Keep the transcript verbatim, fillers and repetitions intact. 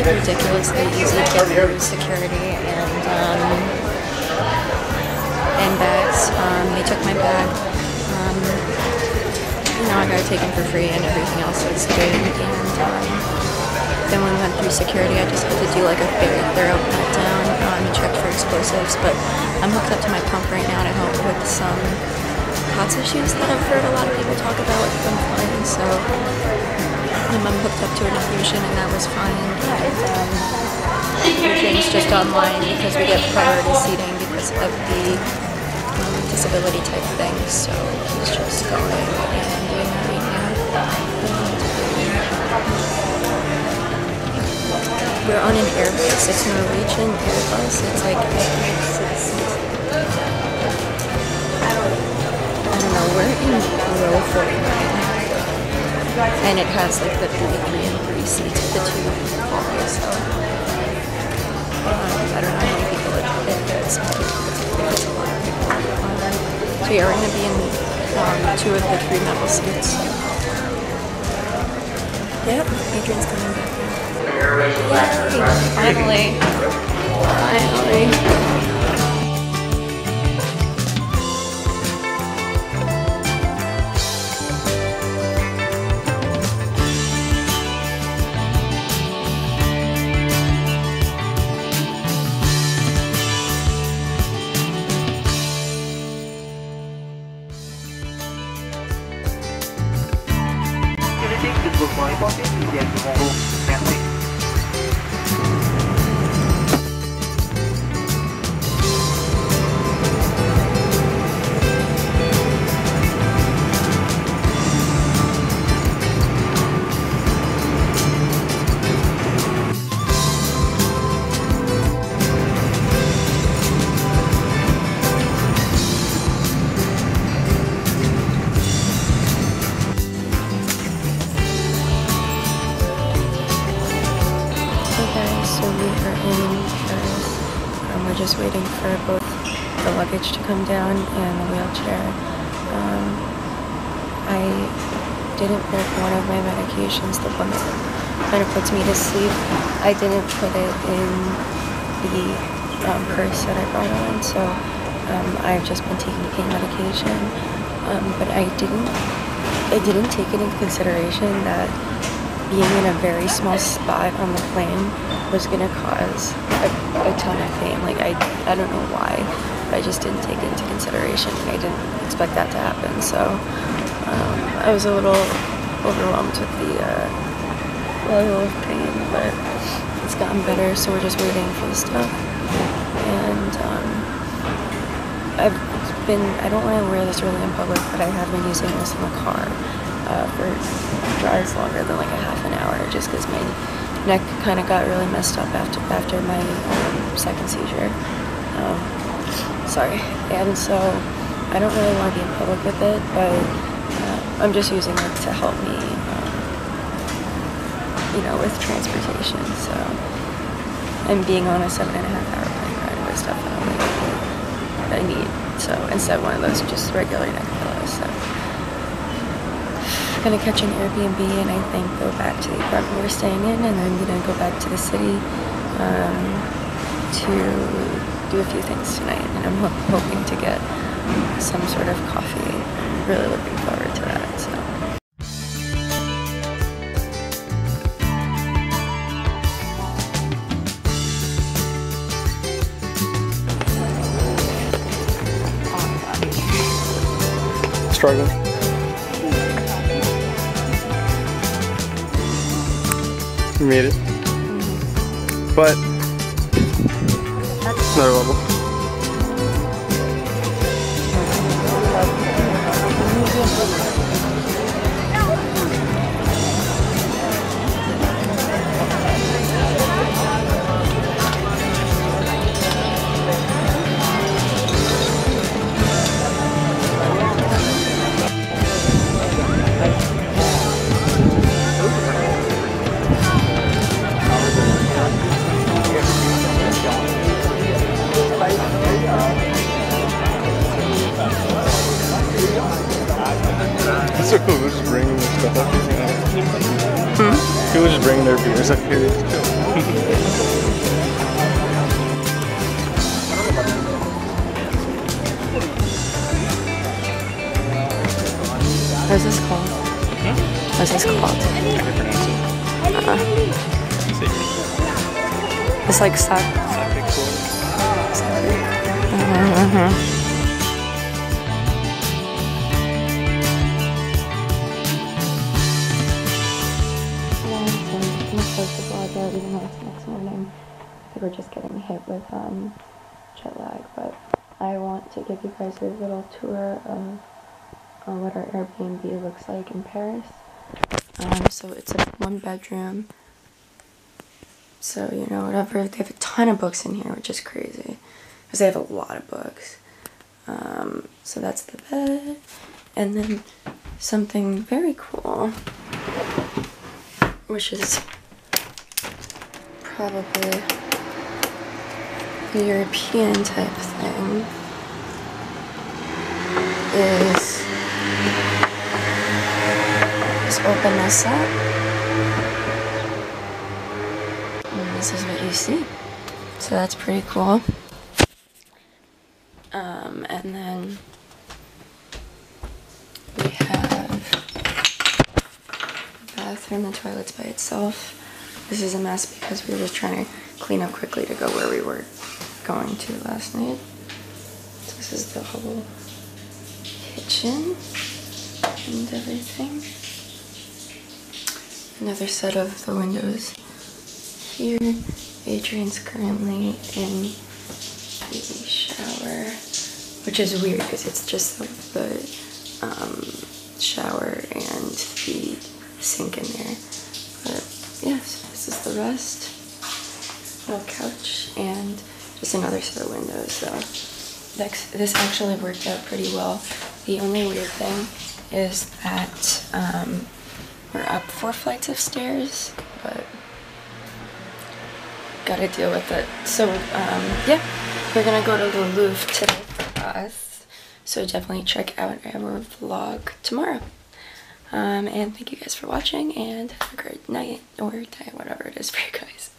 like ridiculously easy to get through security and um, and bags. Um, they took my bag. Um, you know, I got it taken for free and everything else was good. And um, then when we went through security, I just had to do like a very thorough pat down um, and check for explosives. But I'm hooked up to my pump right now to help with some COTS issues that I've heard a lot of people talk about when flying. So um, I'm hooked up to an infusion and that was fine. And um, everything's just online because we get priority seating because of the um, disability type thing. So he's just going and doing that right now. We're on an Airbus. It's Norwegian Airbus. It's like six. I don't know. We're in row forty-nine, and it has like the three and three seats with the two hallways. So um, I don't know how many people it is, but it's a lot of people. Um, so yeah, we're gonna be in um, two of the three metal seats. Yep, Adrian's coming back in. Yay! Finally. Finally. Merci. So we are in Paris. Um, we're just waiting for both the luggage to come down and the wheelchair. Um, I didn't put one of my medications, the one that kind of puts me to sleep. I didn't put it in the um, purse that I brought on, so um, I've just been taking pain medication. Um, but I didn't, I didn't take it into consideration that being in a very small spot on the plane was gonna cause a, a ton of pain. Like I, I don't know why, but I just didn't take it into consideration, and I didn't expect that to happen. So um, I was a little overwhelmed with the uh, level of pain, but it's gotten better. So we're just waiting for the stuff, and um, I've been. I don't want to wear this really in public, but I have been using this in the car uh, for drives longer than like a half an hour, just because my neck kind of got really messed up after after my um, second seizure. Um, sorry. And so I don't really want to be in public with it, but uh, I'm just using it to help me, um, you know, with transportation. So, and being on a seven and a half hour plane ride was definitely what I need. So instead of one of those just regular neck pillows. So. Gonna catch an Airbnb and I think go back to the apartment we're staying in, and then gonna go back to the city um, to do a few things tonight, and I'm ho hoping to get some sort of coffee. I'm really looking forward to that. So. Struggling. You made it. Mm-hmm. But another level. bring their beers up here. What's this called? Hmm? What's this called? I can pronounce it. Uh-uh. It's like sake. Uh-huh. Even though it's next morning, I think we're just getting hit with um, jet lag, but I want to give you guys a little tour of uh, what our Airbnb looks like in Paris. Um, so it's a one bedroom, so you know, whatever, they have a ton of books in here, which is crazy, because they have a lot of books. Um, so that's the bed, and then something very cool, which is probably a European type thing, is just open this up, and this is what you see. So that's pretty cool. Um, and then we have the bathroom, the toilet's by itself. This is a mess because we were just trying to clean up quickly to go where we were going to last night. So this is the whole kitchen and everything. Another set of the windows here. Adrian's currently in the shower, which is weird because it's just the, the um, shower and the sink in there. But yes. This is the rest, little couch, and just another set of windows, so this actually worked out pretty well. The only weird thing is that um, we're up four flights of stairs, but gotta deal with it. So um, yeah, we're gonna go to the Louvre today for us, so definitely check out our vlog tomorrow. Um, and thank you guys for watching, and have a great night or day, whatever it is for you guys.